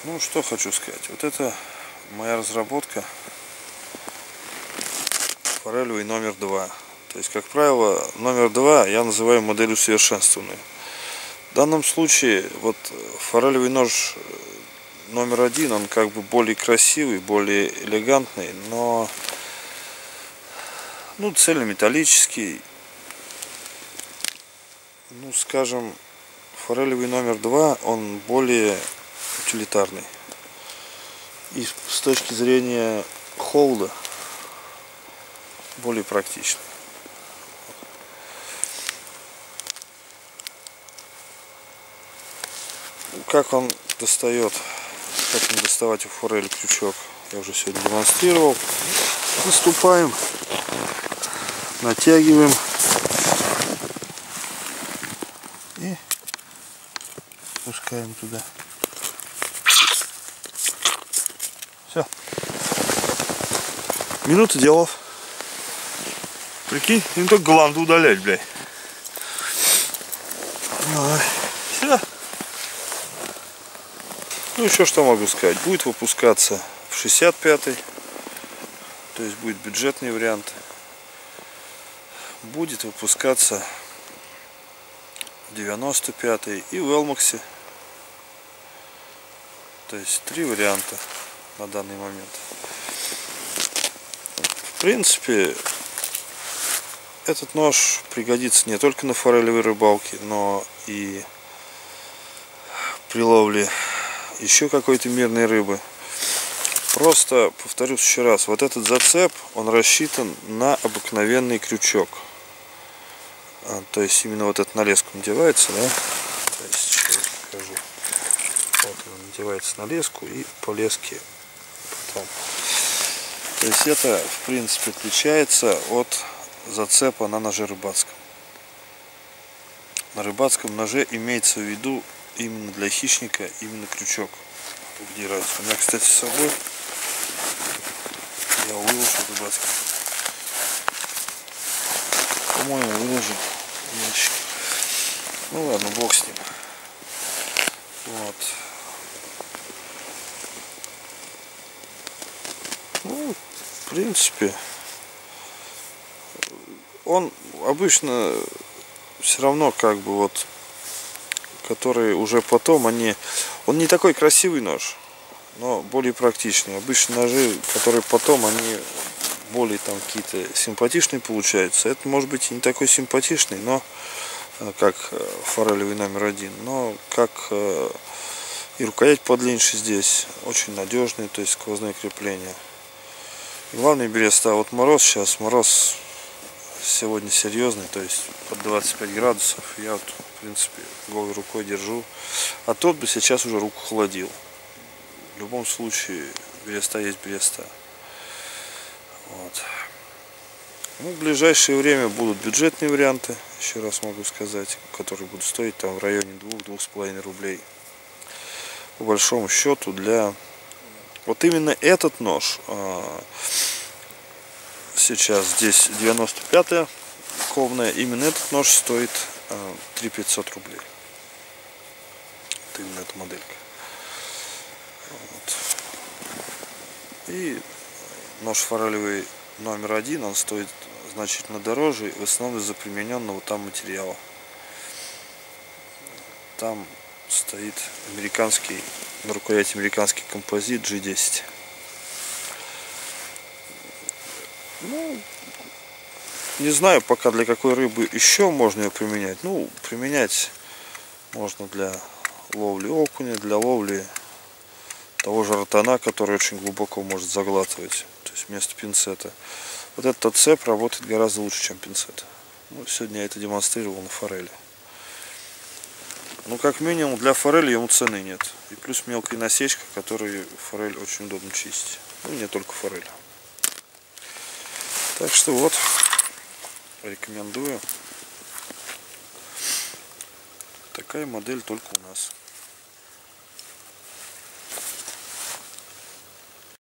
Ну, что хочу сказать. Вот это моя разработка форелевый номер 2. То есть, как правило, номер 2 я называю модель усовершенствованную. В данном случае, вот форелевый нож номер 1, он как бы более красивый, более элегантный, но цельнометаллический. Ну, скажем, форелевый номер 2, он более утилитарный. И с точки зрения холда более практичный. Как он достает, как не доставать у форели крючок, я уже сегодня демонстрировал. Наступаем, натягиваем и пускаем туда. Все. Минута делов. Прикинь, не только гланду удалять, блядь. Все. Ну, еще что могу сказать. Будет выпускаться в 65-й. То есть будет бюджетный вариант. Будет выпускаться в 95-й и в Элмаксе. То есть 3 варианта на данный момент. В принципе, этот нож пригодится не только на форелевой рыбалке, но и при ловле еще какой-то мирной рыбы. Просто повторюсь еще раз, вот этот зацеп, он рассчитан на обыкновенный крючок. То есть именно вот эта на леску надевается, да? То есть, сейчас покажу. Вот он надевается на леску и по леске потом. То есть это, в принципе, отличается от зацепа на ноже рыбацком. На рыбацком ноже имеется в виду именно для хищника именно крючок удирается. У меня, кстати, с собой я выложу рыбацкий. По-моему, выложил ящик. Ну ладно, бог с ним. Вот. Ну, в принципе, он обычно все равно как бы вот, которые уже потом он не такой красивый нож, но более практичный. Обычно ножи, которые потом, они более там какие-то симпатичные получаются. Это может быть и не такой симпатичный, но как форелевый номер 1, но как и рукоять подлиннее здесь, очень надежный, то есть сквозное крепление. И главное, береста. Вот сейчас мороз сегодня серьезный, то есть под 25 градусов. Я вот, в принципе, голой рукой держу. А тот бы сейчас уже руку холодил. В любом случае, береста есть береста. Вот. Ну, в ближайшее время будут бюджетные варианты, еще раз могу сказать, которые будут стоить там в районе 2-2,5 рублей. По большому счету, для вот именно этот нож, сейчас здесь 95-я ковная, именно этот нож стоит 3500 рублей. Вот именно эта моделька. Вот. И нож форелевый номер 1, он стоит значительно дороже, в основном из-за примененного там материала. Там стоит американский, на рукояти американский композит G10. Ну, не знаю пока для какой рыбы еще можно ее применять. Ну, применять можно для ловли окуня, для ловли того же ротана, который очень глубоко может заглатывать, то есть вместо пинцета. Вот этот цеп работает гораздо лучше, чем пинцет. Ну, сегодня я это демонстрировал на форели. Ну, как минимум, для форели ему цены нет. И плюс мелкая насечка, которой форель очень удобно чистить. Ну, не только форель. Так что вот, рекомендую. Такая модель только у нас.